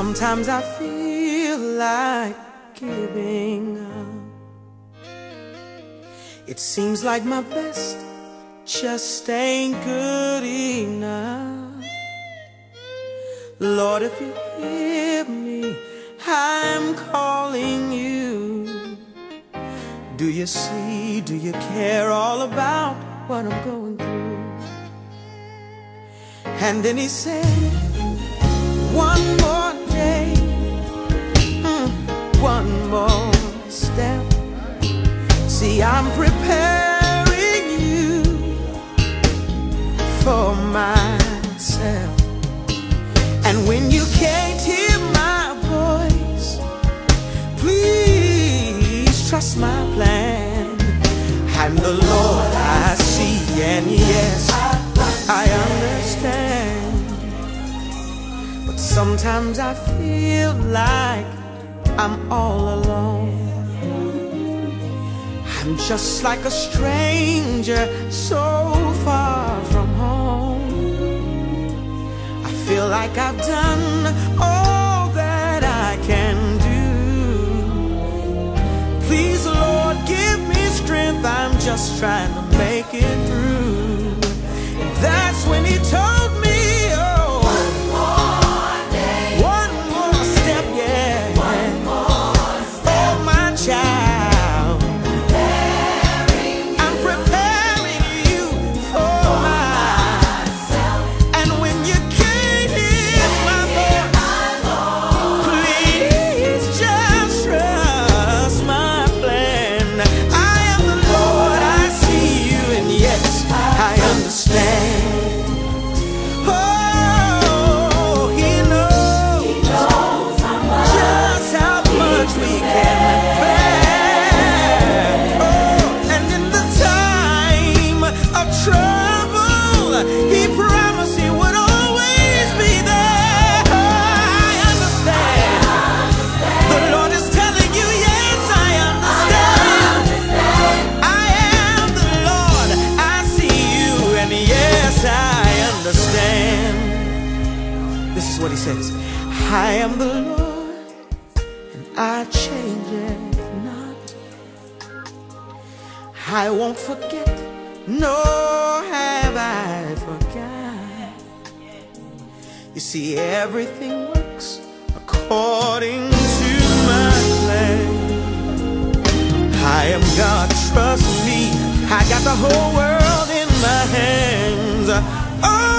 Sometimes I feel like giving up. It seems like my best just ain't good enough. Lord, if you hear me, I'm calling you. Do you see, do you care all about what I'm going through? And then he said, one more day, one more step. See, I'm preparing you for myself. And when you can't hear my voice, please trust my plan. I'm the Lord I see, and yes, I understand. But sometimes I feel like I'm all alone. I'm just like a stranger so far from home. I feel like I've done all that I can do. Please, Lord, give me strength. I'm just trying to make it through. And that's when he told me, oh, one more day, one more step, yeah, one more step. Oh, my child, what he says. I am the Lord, and I change it not. I won't forget, nor have I forgot. You see, everything works according to my plan. I am God, trust me. I got the whole world in my hands. Oh,